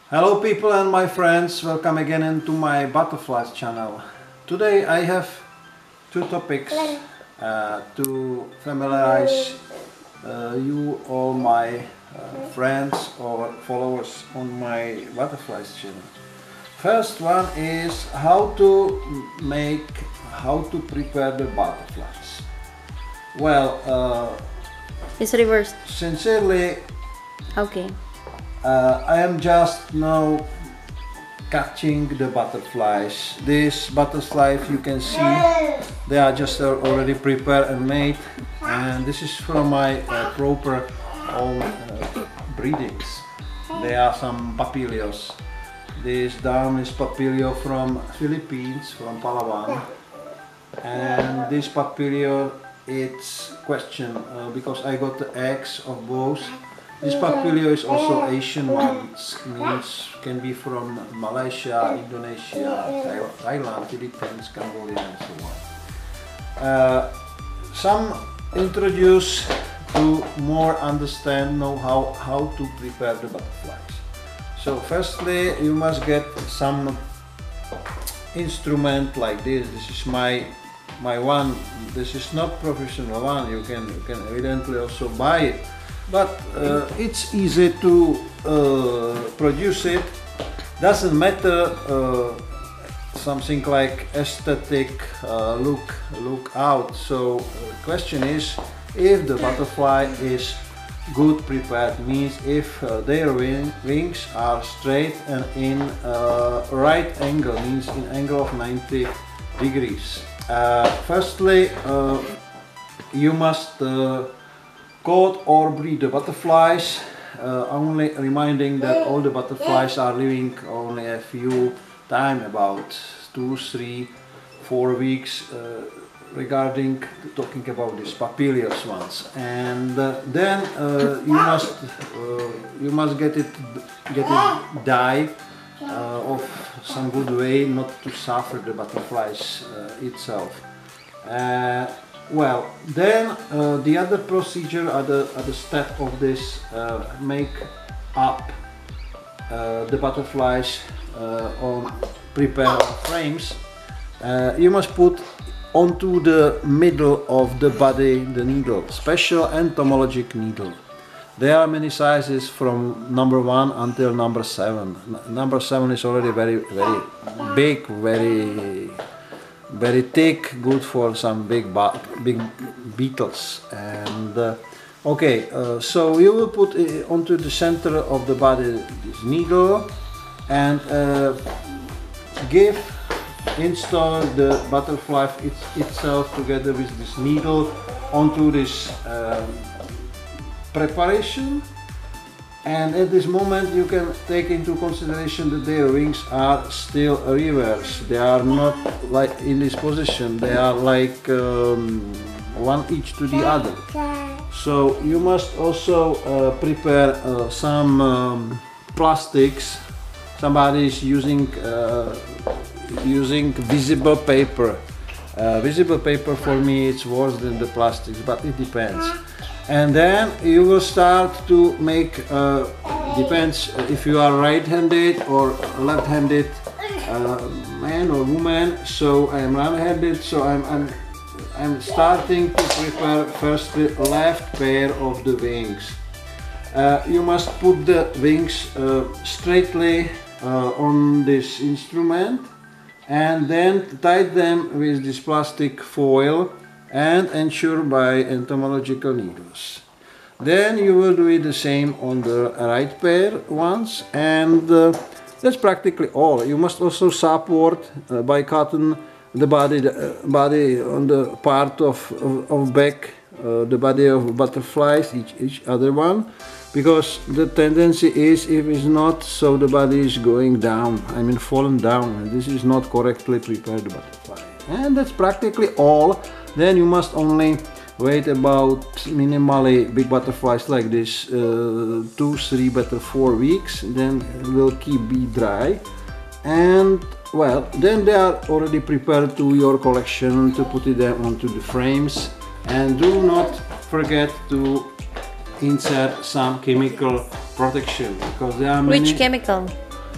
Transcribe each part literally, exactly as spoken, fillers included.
Hello people and my friends, welcome again into my butterflies channel. Today I have two topics uh, to familiarize uh, you all my uh, friends or followers on my butterflies channel. First one is how to make, how to prepare the butterflies. Well, uh, it's reversed. Sincerely, Okay. Uh, I am just now catching the butterflies. These butterflies you can see, they are just already prepared and made, and this is from my uh, proper own uh, breedings. There are some papilios. This down is papilio from Philippines, from Palawan, and this papilio, it's question uh, because I got the eggs of both. This papilio is also Asian ones, means can be from Malaysia, Indonesia, Thailand, Philippines, Cambodia and so on. Uh, some introduce to more understand, know how, how to prepare the butterflies. So firstly you must get some instrument like this. This is my my one. This is not professional one, you can, you can evidently also buy it. But uh, it's easy to uh, produce it. Doesn't matter uh, something like aesthetic uh, look look out. So the question is if the butterfly is good prepared, means if uh, their wing, wings are straight and in uh, right angle, means in angle of ninety degrees. Uh, firstly, uh, you must uh, coat or breed the butterflies, uh, only reminding that all the butterflies are living only a few time, about two, three, four weeks, uh, regarding talking about these papilios ones. And uh, then uh, you must uh, you must get it get it dye uh, of some good way, not to suffer the butterflies uh, itself. Uh, Well, then uh, the other procedure, other, other step of this, uh, make up uh, the butterflies uh, on prepare frames. Uh, you must put onto the middle of the body the needle, special entomologic needle. There are many sizes from number one until number seven. N number seven is already very, very big, very very thick, good for some big big beetles. And uh, okay, uh, so you will put it onto the center of the body this needle and uh, give install the butterfly it, itself together with this needle onto this uh, preparation. And at this moment you can take into consideration that their wings are still reverse. They are not like in this position, they are like um, one each to the other. So you must also uh, prepare uh, some um, plastics. Somebody is using, uh, using visible paper. Uh, visible paper for me it's worse than the plastics, but it depends. And then you will start to make, uh, depends if you are right-handed or left-handed uh, man or woman. So I am right-handed, so I'm, I'm, I'm starting to prepare first the left pair of the wings. Uh, you must put the wings uh, straightly uh, on this instrument and then tie them with this plastic foil and ensure by entomological needles. Then you will do it the same on the right pair ones, and uh, that's practically all. You must also support uh, by cotton the body, the, uh, body on the part of, of, of back, uh, the body of butterflies, each, each other one, because the tendency is if it's not, so the body is going down, I mean fallen down, and this is not correctly prepared butterfly. And that's practically all. Then you must only wait about minimally big butterflies like this, uh, two, three, better four weeks. Then will keep be dry, and well, then they are already prepared to your collection to put it onto the frames. And do not forget to insert some chemical protection, because there are many. Which chemical?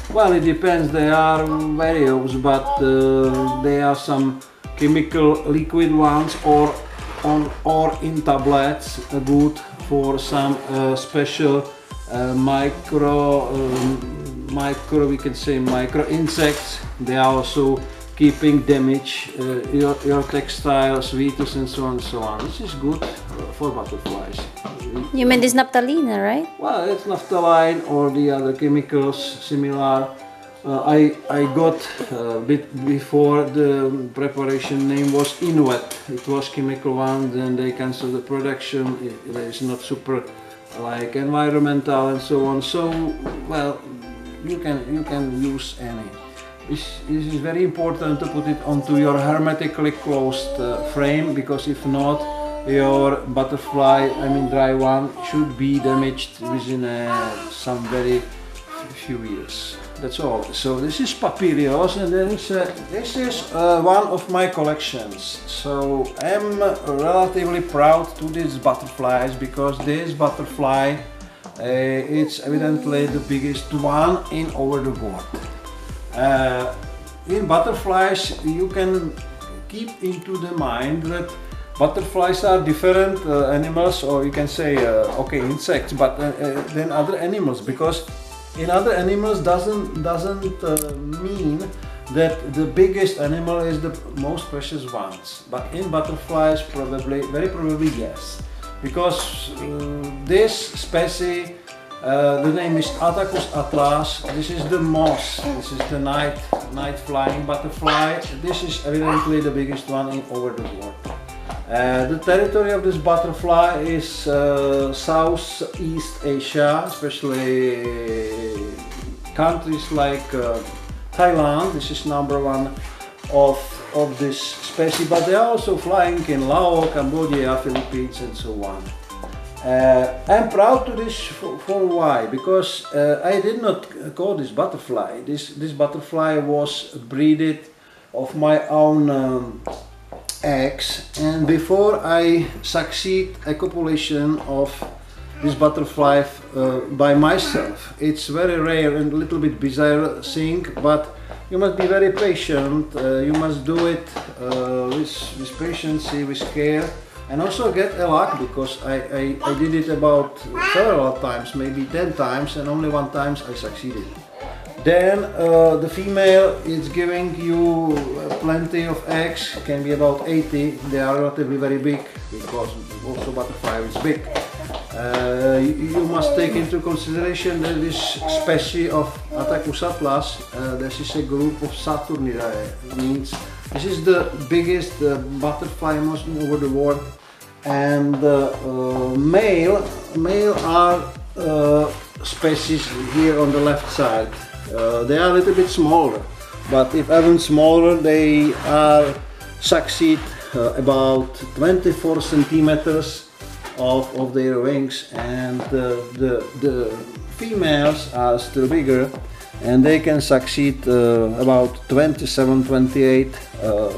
Well, it depends. There are various, but uh, there are some chemical liquid ones or on or in tablets, uh, good for some uh, special uh, micro, um, micro, we can say micro insects. They are also keeping damage uh, your, your textiles, vitus and so on and so on. This is good for butterflies. You mean this naphthalene, right? Well, it's naphthalene or the other chemicals similar. Uh, I, I got a bit before the preparation name was Inuet. It was chemical one, then they cancelled the production. It, it is not super like environmental and so on. So, well, you can, you can use any. This, this is very important to put it onto your hermetically closed uh, frame, because if not, your butterfly, I mean dry one, should be damaged within uh, some very few years. That's all. So this is Papilios, and then it's, uh, this is uh, one of my collections. So I'm relatively proud to these butterflies, because this butterfly uh, it's evidently the biggest one in over the world. Uh, in butterflies you can keep into the mind that butterflies are different uh, animals, or you can say uh, okay, insects, but uh, uh, than other animals, because in other animals doesn't doesn't uh, mean that the biggest animal is the most precious ones, but in butterflies probably, very probably yes, because uh, this species, uh, the name is Attacus atlas. This is the moth. This is the night night flying butterfly. This is evidently the biggest one in over the world. Uh, the territory of this butterfly is uh, Southeast Asia, especially countries like uh, Thailand. This is number one of, of this species, but they are also flying in Laos, Cambodia, Philippines and so on. Uh, I'm proud to this for, for why? Because uh, I did not call this butterfly. This, this butterfly was breeded of my own um, eggs, and before I succeed a copulation of this butterfly uh, by myself. It's very rare and a little bit bizarre thing, but you must be very patient. Uh, you must do it uh, with, with patience, with care, and also get a luck, because I, I, I did it about several times, maybe ten times, and only one time I succeeded. Then uh, the female is giving you plenty of eggs, can be about eighty. They are relatively very big, because also butterfly is big. Uh, you, you must take into consideration that this species of Attacus atlas, uh, this is a group of Saturnidae. Means this is the biggest uh, butterfly most over the world, and uh, uh, male male are uh, species here on the left side. Uh, they are a little bit smaller, but if even smaller, they are succeed uh, about twenty-four centimeters of, of their wings, and uh, the, the females are still bigger, and they can succeed uh, about twenty-seven, twenty-eight uh,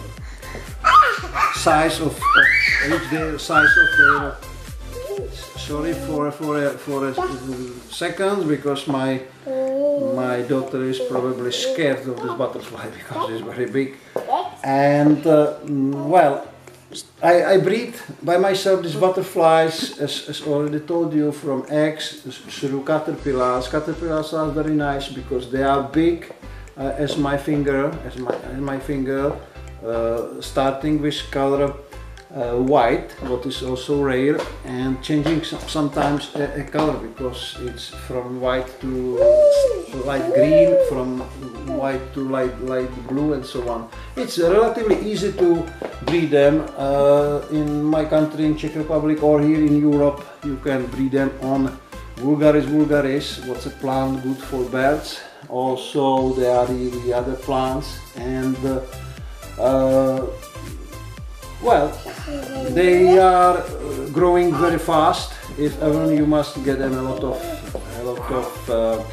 size of, of each their size of their. Sorry for for a, for a second, because my my daughter is probably scared of this butterfly because it's very big. And uh, well, I, I breed by myself these butterflies, as, as already told you, from eggs through caterpillars. Caterpillars are very nice because they are big uh, as my finger, as my, as my finger, uh, starting with color uh, white, what is also rare, and changing sometimes a, a color, because it's from white to light green, from white to light light blue, and so on. It's relatively easy to breed them uh, in my country, in Czech Republic, or here in Europe. You can breed them on Vulgaris vulgaris, what's a plant good for birds. Also there are the, the other plants, and uh, uh, well, they are growing very fast. If ever, you must get them a lot of a lot of uh,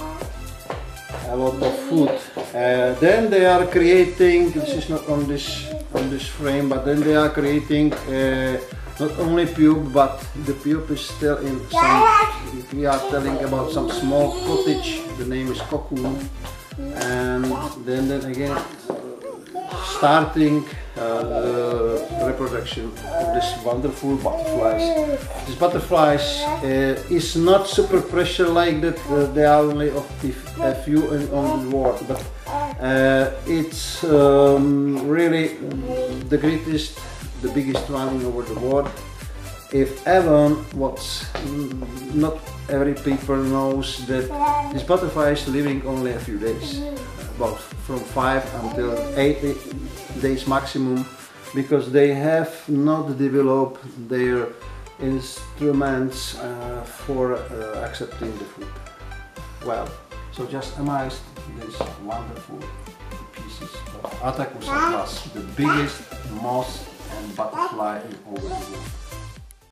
a lot of food. Uh, then they are creating. This is not on this on this frame, but then they are creating uh, not only pube, but the pube is still in some. If we are telling about some small cottage, the name is cocoon. and then, then again starting uh, the reproduction of these wonderful butterflies. These butterflies uh, is not super pressure like that, uh, they are only of a few in, on the world, but uh, it's um, really the greatest, the biggest one over the world. If ever, what's not every people knows that this butterfly is living only a few days, about from five until eight days maximum, because they have not developed their instruments uh, for uh, accepting the food well. So just amazed these wonderful pieces of Attacus atlas, the biggest moth and butterfly in all the world.